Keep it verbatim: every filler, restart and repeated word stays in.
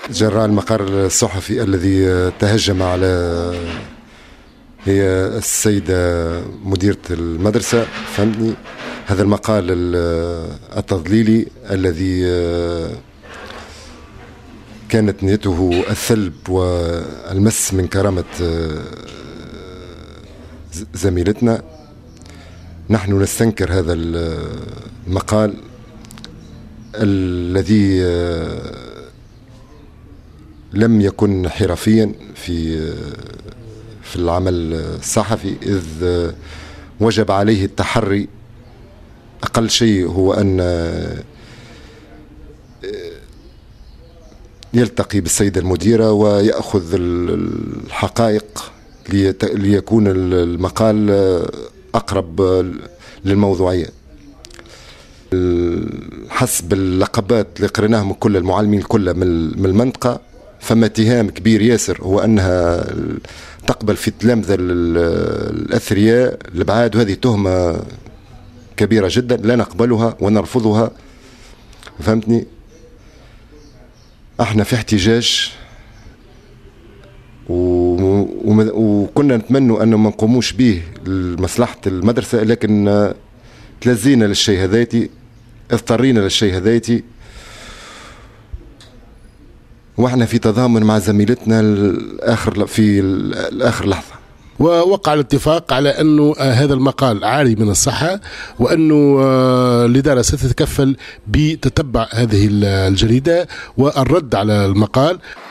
جراء المقال الصحفي الذي تهجم على هي السيدة مديرة المدرسة، فهمتني. هذا المقال التضليلي الذي كانت نيته الثلب والمس من كرامة زميلتنا. نحن نستنكر هذا المقال الذي لم يكن حرفيا في في العمل الصحفي، إذ وجب عليه التحري. أقل شيء هو أن يلتقي بالسيدة المديرة ويأخذ الحقائق ليكون المقال أقرب للموضوعية. حسب اللقبات اللي قريناها من كل المعلمين كلها من المنطقة، فما اتهام كبير ياسر هو أنها تقبل في التلامذة الأثرياء البعاد، وهذه تهمة كبيرة جدا لا نقبلها ونرفضها، فهمتني. احنا في احتجاج وكنا نتمنى أنه ما نقوموش به لمصلحة المدرسة، لكن تلزينا للشيء هذاتي، اضطرينا للشيء هذاتي، واحنا في تضامن مع زميلتنا الآخر في الآخر لحظة. ووقع الاتفاق على أنه هذا المقال عاري من الصحة، وأنه الإدارة ستتكفل بتتبع هذه الجريدة والرد على المقال.